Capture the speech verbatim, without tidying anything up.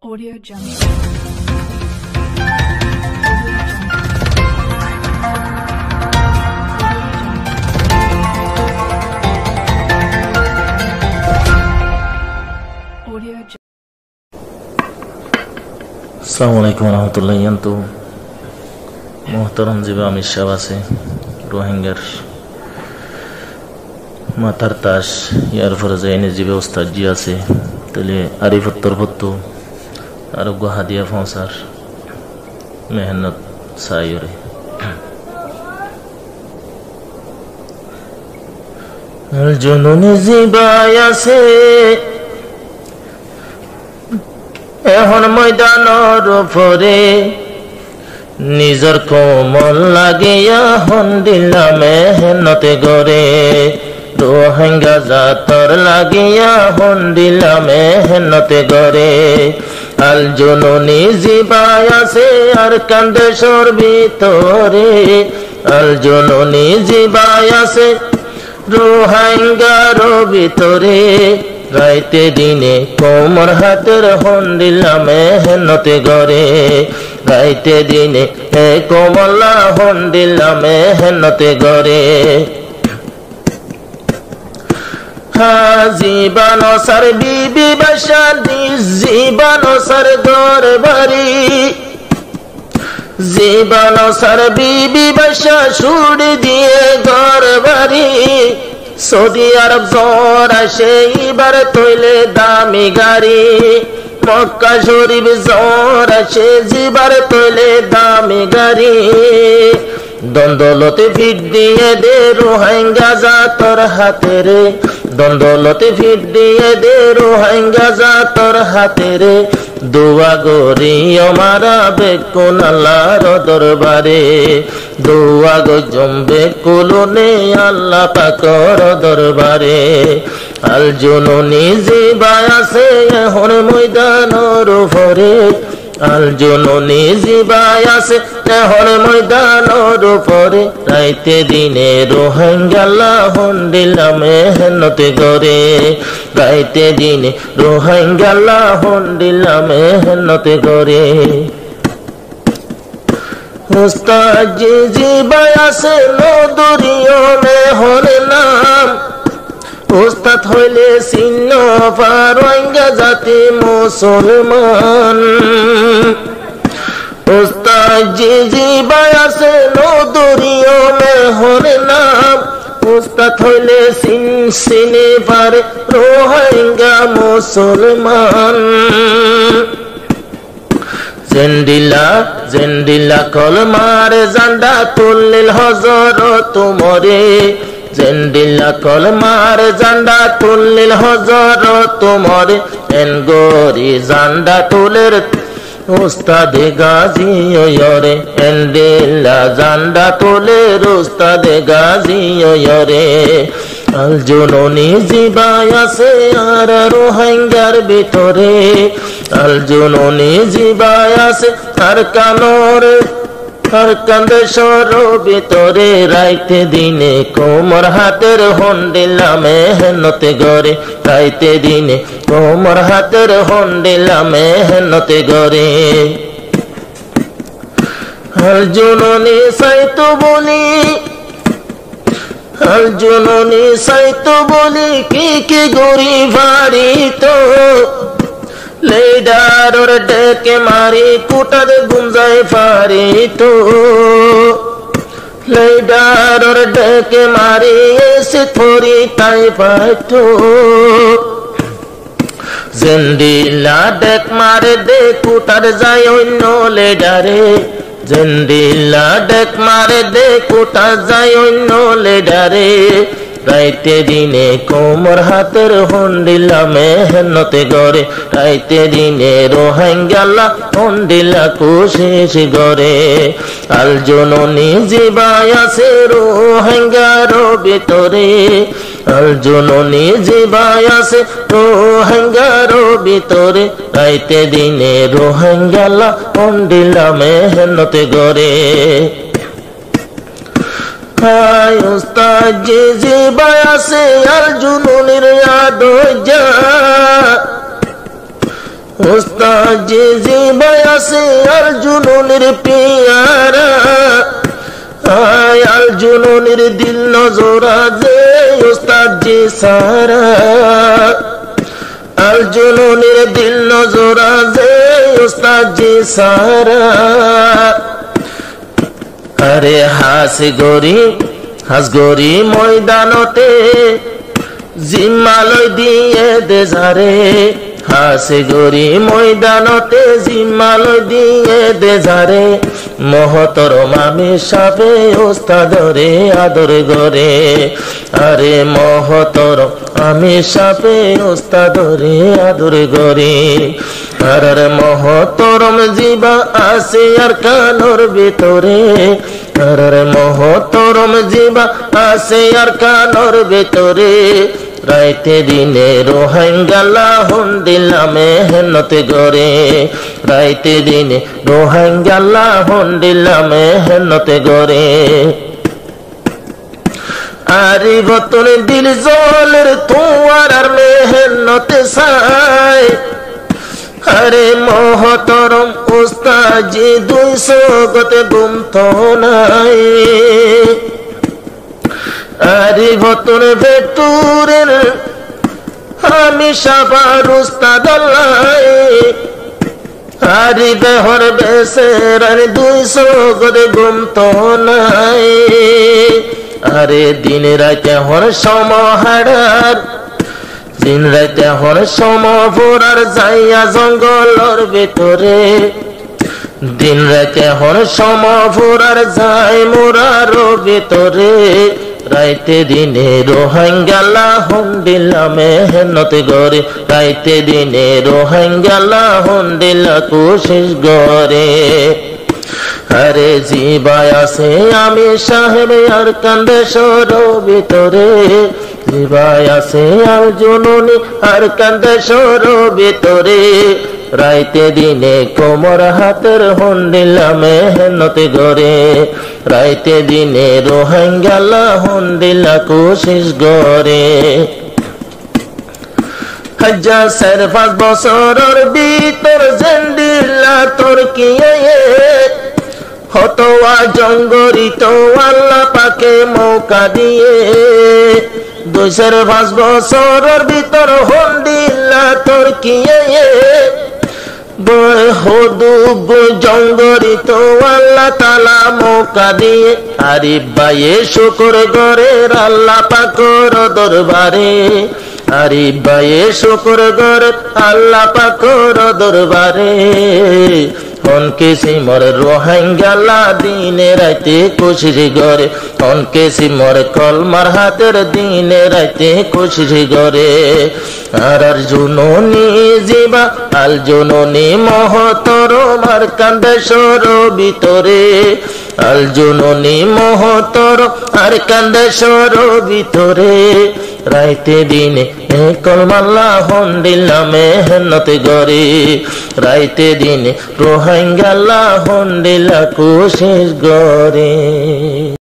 Audio Jungle. Audio Jungle. আসসালামুআলাইকুম রহমতুল্লাহ তো মোহতারাম জিবা আমির সাহেব আছে রোহিঙ্গার মাথার তাস ইয়ার পরে যে এনে জিবে ওস্তাদ জি আছে তাহলে আরিফত্তর ভত্তু আরোগ্য হাদিয়া ফসার মেহনত সাইরে জননী জিবাই আছে এখন ময়দানর উপরে নিজর কোমল লাগিয়া হন দিলা মেহনতে গরে রোহিঙ্গা জাতর লাগিয়া হন দিলা মেহনতে গরে আল জননী জিবাই আছে আর কান্দেশর ভিতরে আল জননী জিবাই আছে রোহিঙ্গার ভিতরে রাইতে দিনে কোমর হাতের হন দিলা মেহনতে গরে রাইতে দিনে এ কোমলা হন দিলা মেহনতে গরে জীবন সার বিবি বাসা জীবন সার ঘর বাড়ি জীবন সার বিবি বাসা সুর দিয়ে ঘর বাড়ি সৌদি আরব জ্বর আসে এবার তৈলে দামি গাড়ি মক্কা শরীফ জ্বর আসে জিবার তৈলে দামি গাড়ি দ্বন্দ্বলতে ফিট দিয়ে দে রোহিঙ্গা জাতর হাতে রে দ্বন্দ্বলতে ফিট দিয়ে দে রোহিঙ্গা জাতর হাতে রে দোয়া গরি আমারা বেকুন আল্লাহর দরবারে দোয়া গো জম্বে কুলনে আল্লাহ পাকর দরবারে আল জননী জিবাই আছে এখন ময়দানর উপরে আল জননী জিবাই আছে এখন ময়দানর উপরে রাইতে দিনে রোহিঙ্গা হন দিলা মেহনতে গরে রাইতে দিনে রোহিঙ্গা হন দিলা মেহনতে গরে উস্তাদ জি জিবাই আছে নদরিয়নে হন নাম উস্তাদ হইলে চিহ্ন রোহিঙ্গা জাতি মুসলমান উস্তাদ জি জিবাই আছে নদরিয়নে হন নাম উস্তাদ হইলে চিন চিনে পারে রোহিঙ্গা মুসলমান জেন্দিলা জেন্দিলা কলমার জান্ডা তুললিল হযরত উমরে জেন্দিলা কলমার জান্ডা তুললিল হযরত উমরে এনগরি জান্ডা তুলের উস্তাদ গাজী ওয়রে এন্দিলা জান্ডা তুলের উস্তাদ গাজী ওয়রে আল জননী জিবাই আছে আর রোহিঙ্গার ভিতরে আল জননী জিবাই আছে আর কানর আর কান্দেশর ভিতরে রাইতে দিনে কোমর হাতের হন দিলা মেহনতে গরে রাইতে দিনে কোমর হাতের হন দিলা মেহনতে গরে আল জননী সাইতো বলি আল জননী সাইতো বলি কি কি গরি ভারি তো লেডারর ডেকে মারি কুটার গুঞ্জায় ফারি তো লেডারর ডেকে মারি এসে থরি তাই পাইতো জেন্দিলা ডেক মারে দে কুটার যায় অন্য লেডারে জেন্দিলা ডেক মারে দে কুটার যায় অন্য লেডারে রাইতে দিনে কোমর হাতের হন দিলা মেহনতে গরে রাইতে দিনে রোহিঙ্গা হন দিলা কোশিশ গরে আল জননী জিবাই আছে রোহিঙ্গার ভিতরে আল জননী জিবাই আছে রোহিঙ্গার ভিতরে রাইতে দিনে রোহিঙ্গা হন দিলা মেহনতে গরে উস্তাদ জি জিবাই আছে আর জননীর ইয়াদ যা উস্তাদ জি জিবাই আছে আর জুনুনের পিয়ারা আল জুনুনের দিল নজরা যে উস্তাদ জি সারা আল জুনুনের দিল নজরা যে উস্তাদ জি সারা আরে হাস গরি হাস গরি ময়দানতে জিম্মালয় দিয়ে দে যারে হাস গরি ময়দানতে জিম্মালয় দিয়ে দে যারে মহতরম আমি সাবে ওস্তাদরে আদর গরে আরে মহতরম আমি সাবে ওস্তাদরে আদর গরে আর মহতরম জিবা আছে আর কানোর ভিতরে আর মহতরম জিবা আছে আর কানোর ভিতরে রাইতে দিনে রোহাঙ্গালা হন্ডিলা মেহনতে গরে রাইতে দিনে রোহাঙ্গালা হন্ডিলা মেহনতে গরে আরি বতন দিল জলের তোমার আর মেহনতে সাই আরে মহতরম উস্তাদ জি দুইশো গতে গুমত নাই আরে বতন ভেতুরের আমি সাবার উস্তাদ আল্লাহ আরে বেহর বেসের আরে দুইশো গতে গুমত নাই আরে দিন রাতে হর সমহারার দিন রাতে হর সমভোরার যাইয়া জঙ্গলর ভিতরে দিন রাতে হর সমভোরার যাই মোরার ভিতরে রাইতে দিনে রোহাঙ্গালা হন্ডিলা মেহনত গরে রাইতে দিনে রোহাঙ্গালা হন্ডিলা কোশিশ গরে আরে জিবাই আছে আমি সাহেব আর কান্দে সর ভিতরে জিবাই আছে আর জননী আর কান্দে সর ভিতরে রাইতে দিনে কোমর হাতের হন্ডিলা মেহনত গরে রাইতে দিনে রোহাঙ্গালা হন্ডিলা কোশিশ গরে হাজার চার পাঁচ বছরের ভিতর জেন্ডিলা তোর কি হতোয়া জঙ্গরিত আল্লাহ পাকে মৌকা দিয়ে দুই চার পাঁচ বছরের ভিতর হন্ডিলা তোর কি হদুব জঙ্গরিত আল্লাহ তালা মৌকা দিয়ে আরিফ ভাইয়ে শুকর গরের আল্লাহ পাকর দরবারে আরিফ ভাইয়ে শুকর গরের আল্লাহ পাকর দরবারে অনকে সিমর রোহাঙ্গালা দিনে রাইতে কোশিশ গরে অনকে সিমর কলমার হাতের দিনে রাইতে কোশিশ গরে আর আর জুননি জিবা আল জুননি মহতরম আর কান্দে সর ভিতরে আল জুননি মহতরম আর কান্দে সর ভিতরে রাইতে দিনে কলমাল্লা হন্ডিলা মেহনত গরে রাইতে দিনে রোহাঙ্গালা হন্ডিলা কোশিশ গরে।